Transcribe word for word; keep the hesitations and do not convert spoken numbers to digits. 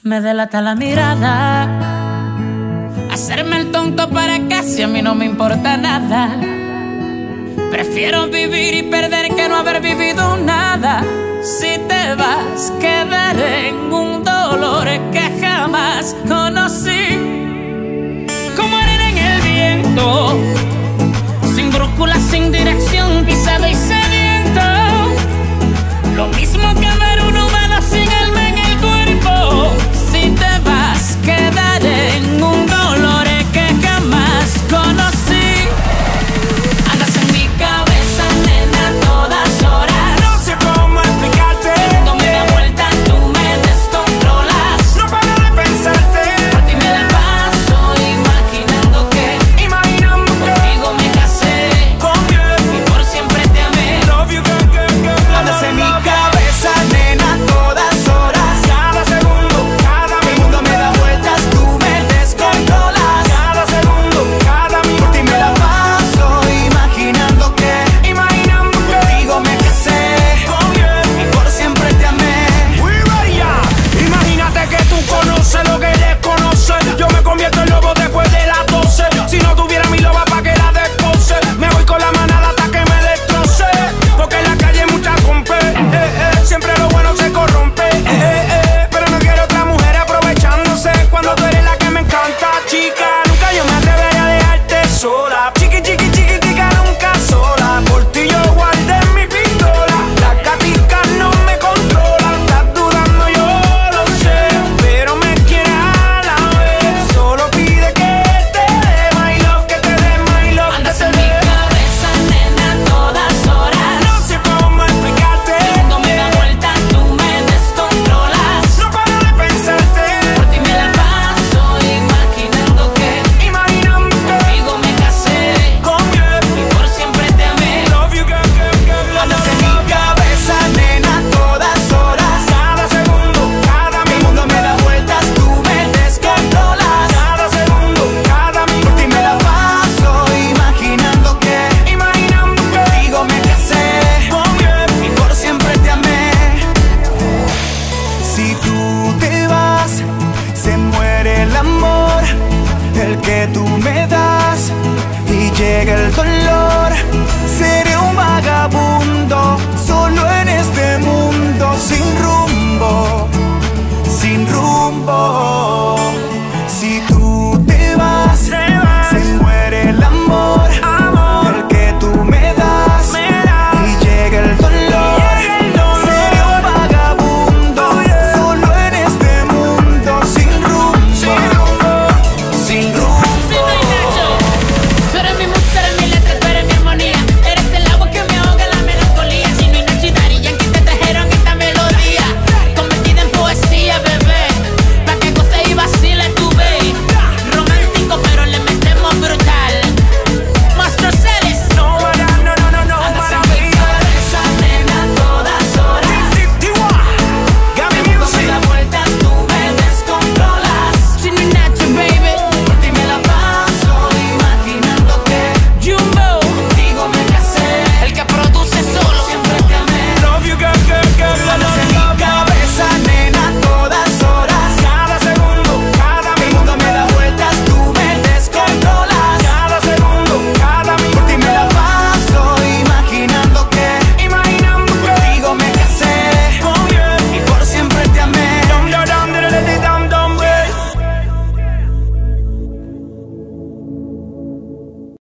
Me delata la mirada, hacerme el tonto para casi a mí no me importa nada. Prefiero vivir y perder que no haber vivido nada. Si te vas, quedaré en un dolor que jamás conocí. Como arena en el viento, sin brújula, sin dirección, pisado y sediento. Lo mismo que ver un humano sin alma en el cuerpo. Si te vas, quedaré en un dolor que jamás conocí. Andas en mi cabeza, nena, a todas horas. No sé cómo explicarte. Dándome la vuelta, tú me descontrolas. No paro de pensarte. Por ti me la paso imaginando que Imaginando que contigo me casé conmigo y por siempre te amé. love you, girl, girl, girl. Andas en mi cabeza, nena, a todas horas. Cada segundo, cada El mundo me da vueltas, tú me descontrolas. Cada segundo, cada Por minuto. ti me la paso imaginando que Imaginando que contigo me casé conmigo y por siempre te amé. we ready, yeah. Imagínate que tú conoces lo que desconoces. Yo me convierto en lobo después de las doce. Si no tuviera mi loba pa' que la despose, me voy con la manada hasta que me destroce. Porque en la calle hay mucha compe, eh, eh. Siempre lo bueno se corrompe, eh, eh. Pero no quiero otra mujer aprovechándose cuando tú eres la que me encanta, chica. Nunca yo me atreveré a dejarte sola. Chiqui, chiqui, chiqui, chica, nunca sola. Por ti yo guardé mi pistola. Las gaticas no me controlan. Estás dudando, yo lo sé, pero me quieres a la vez. Solo pide que te dé my love, que te dé my love, que Andas te en mi dé. cabeza, nena, a todas horas. No sé cómo explicarte. No me da vuelta, tú me descontrolas. No paro de pensarte. Por ti me la paso imaginando que Imaginando que contigo me casé conmigo y por siempre te amé. love you, girl, girl, girl. Andas en mi cabeza, nena, a todas horas. Cada segundo, cada El minuto. mundo me da vueltas, tú me descontrolas. Cada segundo, cada Por minuto. ti me la paso imaginando que Imaginando que contigo me casé conmigo y por siempre te amé. Si tú te vas, se muere el amor, el que tú me das, y llega el dolor. Seré un vagabundo, solo en este mundo, sin rumbo, sin rumbo.